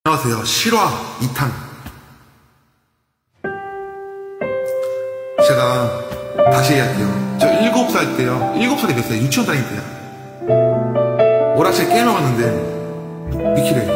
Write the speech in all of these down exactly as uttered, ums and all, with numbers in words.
안녕하세요. 실화 이 탄. 제가 다시 해야할게요. 저 일곱 살 때요. 일곱 살이 됐어요. 유치원 다닐 때요. 오락실 게임을 왔는데 미키래.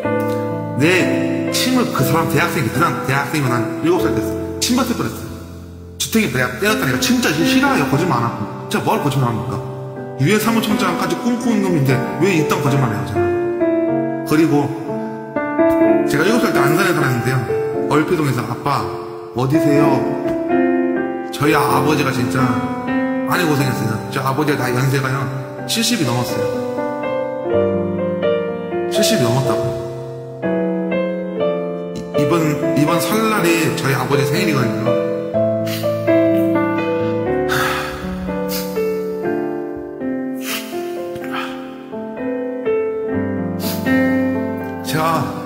내 침을 그 사람 대학생이 그 사람 대학생이면 한 일곱 살 됐어요. 침 뱉을 뻔했어요. 주택에 내가 때렸다니까 진짜 싫어요. 거짓말 안 하고. 제가 뭘 거짓말 합니까? 유엔 사무총장까지 꿈꾸는 놈인데 왜 이딴 거짓말 해요, 제가. 그리고 제가 일곱 살 때 안산에 살았는데요. 얼패동에서 아빠 어디세요? 저희 아버지가 진짜 많이 고생했어요. 저 아버지가 다 연세가요 칠십이 넘었어요. 칠십이 넘었다고. 이번 이번 설날이 저희 아버지 생일이거든요. 제가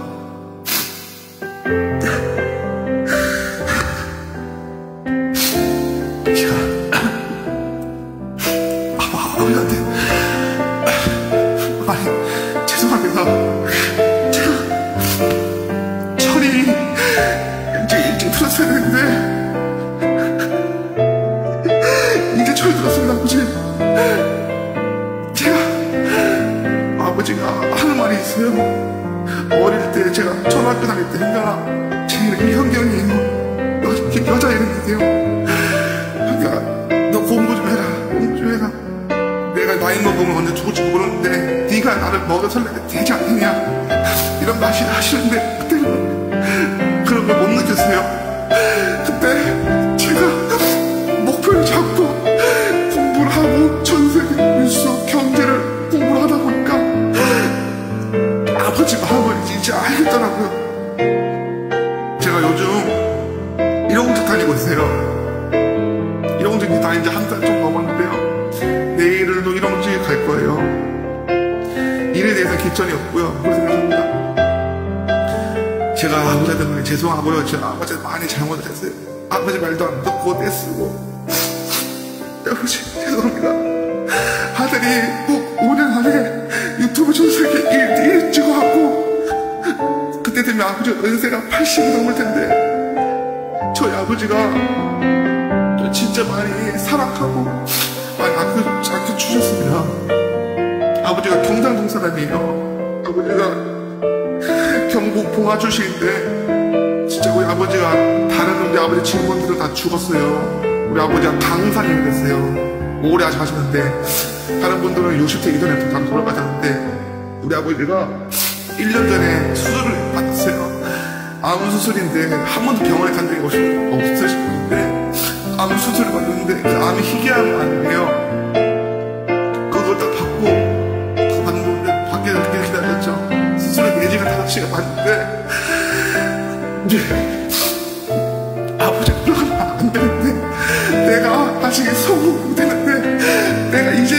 제가 아빠 아버지한테 많이 죄송합니다. 제가 철이 이제 일찍 들었어야 되는데 이제 철 들었습니다. 아버지. 제가 아버지가 하는 말이 있어요. 어릴 때 제가 초등학교 다닐 때인가 제 이름이 현경이에요. 너 여자 이름인데요. 현경아 너 공부 좀 해라. 공부 좀 해라. 내가 나이 먹으면 언제 죽을지 모르는데 네가 나를 먹여 살려야 되지 않느냐 이런 말씀 하시는데 그때는 그런 걸 못 느꼈어요. 그때 제가 목표를 잡고 공부를 하고 전세계 밀수 경제를 공부를 하다 보니까 아버지 마음을 이제 알겠더라고요. 제가 요즘 일용직 다니고 있어요. 일용직 다닌 지 한 달 좀 넘었는데요. 내일도 일용직 갈 거예요. 일에 대해서 기천이 없고요. 그렇게 생각합니다. 제가 아버지한테 많이 죄송하고요. 제가 아버지한테 많이 잘못했어요. 아버지 말도 안 듣고 떼쓰고. 아버지 죄송합니다. 아들이 꼭 오 년 안에 유튜브 전세계 일 위 찍어갖고 그때 되면 아버지 연세가 팔십이 넘을 텐데 저희 아버지가 저 진짜 많이 사랑하고 많이 아껴, 아껴주셨습니다. 아버지가 경상도 사람이에요. 아버지가 경북 봉화출신인데 진짜 우리 아버지가 다른 우리 아버지 친구분들은 다 죽었어요. 우리 아버지가 강산이 됐어요. 오래 하셨는데 다른 분들은 육십 세 이전에 다 돌아가셨는데 우리 아버지가 일 년 전에 수술을 받았어요. 암 수술인데 한 번도 병원에 간 적이 없으실 분인데 암 수술을 받았는데 그 암이 희귀암 아니에요. 그걸 딱 받고 그 받는데 밖에서 그렇게 기다렸죠. 수술을 네 시간 다섯 시간 받는데 이제 아버지가 들어가면 안 되는데 내가 아직 성공 못했는데 내가 이제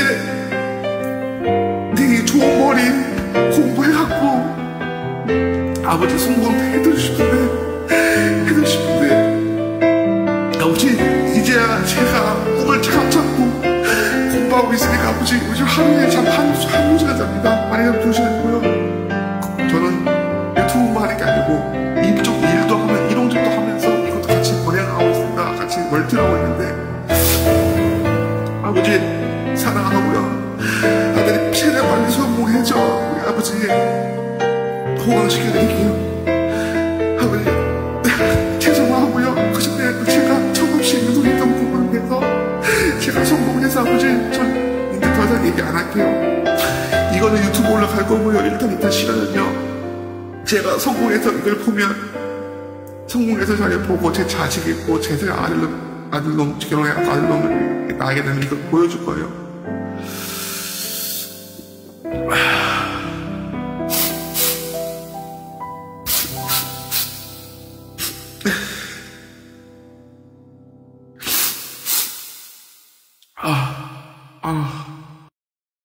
네 좋은 머리 공부해갖고 아버지 성공 해드리고 싶은데 해드리고 싶은데 아버지 이제야 제가 꿈을 잘 잡고 공부하고 있으니까 아버지 요즘 하루에 잠 한 한 시간 잡니다. 많이 잡 두 시간이고요. 저는 유튜브만 하는 게 아니고 이쪽 일도 하면 일용직도 하면서 이것도 같이 번역하고 있습니다. 같이 멀티를 하고 있는데 아버지 사랑하고요. 아들이 최대한 빨리 성공해줘. 우리 아버지 호강시켜드릴게요. 아버지 죄송하고요. 그 전에 제가 정없이 유도했던 부분에서 제가 성공해서 아버지 전 이제 더 이상 얘기 안 할게요. 이거는 유튜브 올라갈 거고요. 일단 일단 시간은요. 제가 성공해서 이걸 보면 성공해서 잘 보고 제 자식 있고 제 아들놈 아들놈 결혼해 아들놈을 낳게 되면 이걸 보여줄 거예요.